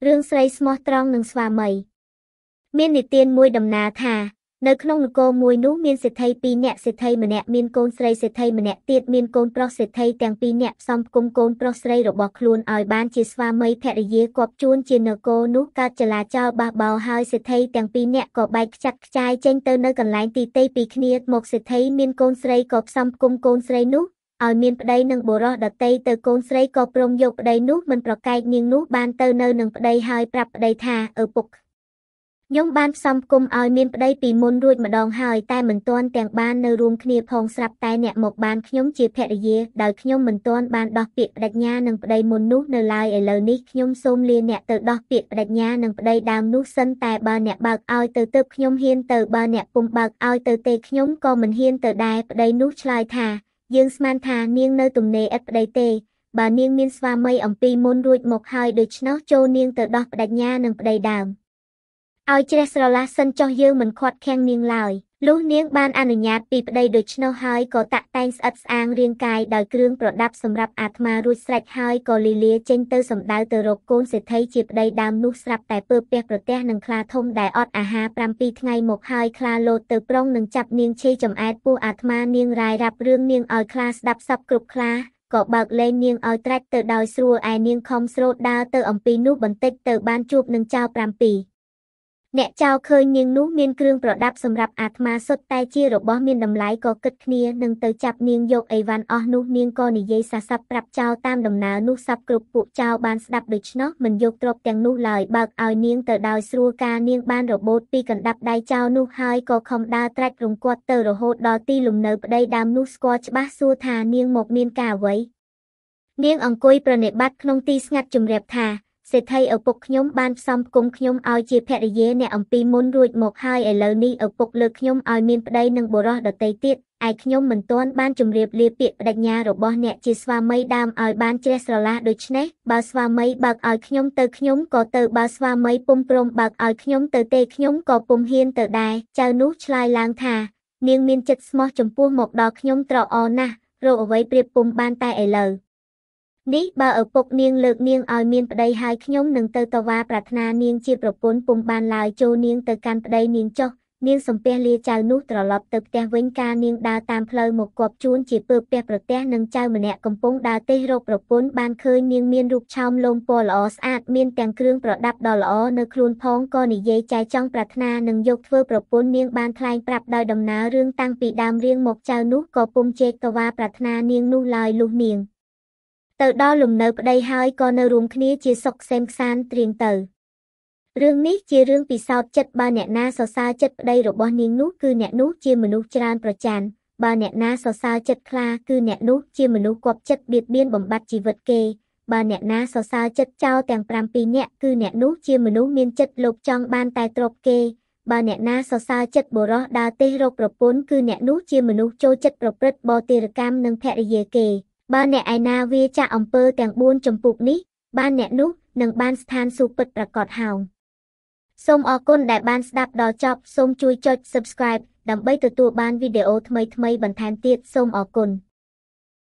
រឿងស្រីស្មោះត្រង់នឹងស្វាមីមាននិទានមួយដំណាលថានៅក្នុងនគរមួយនោះមានសេដ្ឋី2នាក់សេដ្ឋីម្នាក់មានកូនស្រីសេដ្ឋីម្នាក់ទៀតមានកូនប្រុសសេដ្ឋីទាំង2នាក់ផ្សំផ្គុំកូនប្រុសស្រីរបស់ខ្លួនឲ្យបានជាស្វាមីភរិយាគប់ជួនជានគរនោះកើតចលាចលបះបោរហើយសេដ្ឋីទាំង2នាក់ក៏បែកខ្ចាត់ខ្ចាយចេញទៅនៅកន្លែងទីទៃពីគ្នាមកសេដ្ឋីមានកូនស្រីក៏ផ្សំផ្គុំកូនស្រីនោះឲ្យមានប្តីនឹងបុរសដតីទៅកូនស្រីក៏ព្រមយកប្តីនោះមិនប្រកែកនាងនោះបានទៅនៅនឹងប្តីហើយប្រាប់ប្តីថាឪពុកខ្ញុំបានផ្សំគុំឲ្យមានប្តីពីមុនរួចម្ដងហើយតែមិនទាន់ទាំងបាននៅរួមគ្នាផងស្រាប់តែអ្នកមកបានខ្ញុំជាភរិយាដោយខ្ញុំមិនទាន់បានដោះពាក្យបដិញ្ញានឹងប្តីមុននោះនៅឡើយឥឡូវនេះខ្ញុំសូមលាអ្នកទៅដោះពាក្យបដិញ្ញានឹងប្តីដើមនោះសិនតែបើអ្នកបើកឲ្យទៅទើបខ្ញុំហ៊ានទៅបើអ្នកពុំបើកឲ្យទៅទេខ្ញុំក៏មិនហ៊ានទៅដែរប្តីនោះឆ្លើយថាយើងស្មានថានាងនៅទំនេរឥតប្តីទេបើនាងមានស្វាមីអំពីមុនរួចមកហើយដូច្នោះចូលនាងទៅដោះបដិញ្ញានឹងប្តីដើមឲ្យជ្រះស្រឡះសិនចុះយើងមិនខាត់ខាំងនាងឡើយលុះនាងបានអនុញ្ញាតពីប្តីដូច្នោះហើយក៏តាក់តែងស្អិតស្អាងរាងកាយដោយគ្រឿងប្រដាប់សម្រាប់អាត្មារួចស្រេចហើយក៏លីលាចេញទៅសម្ដៅទៅរកកូនសេដ្ឋីជាប្តីដើមនោះស្រាប់តែពើពះប្រទះនឹងខ្លាធំដែលអត់អាហារ7ថ្ងៃមកហើយខ្លាលោតទៅប្រុងនឹងចាប់នាងឆេចំអែតពោះអាត្មានាងរាយរាប់រឿងនាងឲ្យខ្លាស្ដាប់សពគ្រប់ខ្លាក៏បើកលែងនាងឲ្យត្រាច់ទៅដោយស្រួលឯនាងខំស្រោតដើរទៅអំពីនោះបន្តិចទៅបានជួបនឹងចៅ7អ្នកចៅឃើញនាងនោះមានគ្រឿងប្រដាប់សម្រាប់អាត្មាសុទ្ធតែជារបស់មានតម្លៃក៏គិតគ្នានឹងទៅចាប់នាងយកអីវ៉ាន់អស់នោះនាងក៏និយាយសាស័ព្ទប្រាប់ចៅតាមដំណើរនោះសັບគ្រប់ពួកចៅបានស្ដាប់ដូច្នោះមិនយកទ្រព្យទាំងនោះឡើយបើកឲ្យនាងទៅដោយស្រួលការនាងបានរបូតពីកណ្ដាប់ដៃចៅនោះហើយក៏ខំដើរត្រាច់រង្គាត់ទៅរហូតដល់ទីលំនៅប្តីដើមនោះស្គាល់ច្បាស់សួរថានាងមកមានការអ្វីនាងអង្គុយប្រណិប័តក្នុងទីស្ងាត់ជំរាបថាសេដ្ឋីឪពុកខ្ញុំបានផ្សំផ្គុំខ្ញុំឲ្យជាភរិយាអ្នកអំពីមុនរួចមកហើយឥឡូវនេះឪពុកលើកខ្ញុំឲ្យមានប្តីនឹងបុរសដតីទៀតឯខ្ញុំមិនទាន់បានជម្រាបលាពាក្យបដិញ្ញារបស់អ្នកជាស្វាមីដើមឲ្យបានជ្រះស្រឡះដូច្នេះបើស្វាមីបើកឲ្យខ្ញុំទៅខ្ញុំក៏ទៅបើស្វាមីពុំព្រមបើកឲ្យខ្ញុំទៅទេខ្ញុំក៏ពុំហ៊ានទៅដែរចៅនោះឆ្លើយឡើងថានាងមានចិត្តស្មោះចំពោះមកដល់ខ្ញុំត្រអណាស់រកអ្វីប្រៀបពុំបានតែឥឡូវនេះបើឪពុកនាងលើកនាងឲ្យមានប្តីហើយខ្ញុំនឹងទៅតវ៉ាប្រាថ្នានាងជាប្រពន្ធពុំបានឡើយចូលនាងទៅកាន់ប្តីនាងចុះនាងសំពះលាចៅនោះត្រឡប់ទៅផ្ទះវិញការនាងដើរតាមផ្លូវមកគប់ជួនជាពើពះប្រទះនឹងចៅម្នាក់កំពុងដើរទេសរកប្រពន្ធបានឃើញនាងមានរូបឆោមលោមពណ៌ល្អស្អាតមានទាំងគ្រឿងប្រដាប់ដ៏ល្អនៅខ្លួនផងក៏និយាយចែចង់ប្រាថ្នានឹងយកធ្វើប្រពន្ធនាងបានថ្លែងប្រាប់ដោយដំណើររឿងតាំងពីដើមរៀងមកចៅនោះក៏ពុំជែកតវ៉ាប្រាថ្នានាងនោះឡើយលុះនាងទៅដល់លំនៅប្តីហើយក៏នៅរួមគ្នាជាសុខក្សេមក្សាន្តត្រៀងទៅរឿងនេះជារឿងពិសោធន៍ចិត្តបើអ្នកណាសរសើរចិត្តប្តីរបស់នាងនោះគឺអ្នកនោះជាមនុស្សច្រើនប្រច័ណ្ឌបើអ្នកណាសរសើរចិត្តខ្លាគឺអ្នកនោះជាមនុស្សគប់ចិត្តបៀតបៀនបំបត្តិជីវិតគេបើអ្នកណាសរសើរចិត្តចោលទាំង7នាក់គឺអ្នកនោះជាមនុស្សមានចិត្តលោភចង់បានតែទ្រព្យគេបើអ្នកណាសរសើរចិត្តបុរសដើរទេសរកប្រពន្ធគឺអ្នកនោះជាមនុស្សចូលចិត្តប្រព្រឹត្តបទរកម្មនឹងភរិយាគេបើអ្នកឯណាវាចាក់អំពើទាំង4ចម្ពោះនេះបានអ្នកនោះនឹងបានស្ថានសួគ៌ពិតប្រាកដហោងសូមអរគុណដែលបានស្ដាប់ដល់ចប់សូមជួយចុច Subscribe ដើម្បីទទួលបានវីដេអូថ្មីៗបន្ថែមទៀតសូមអរគុណ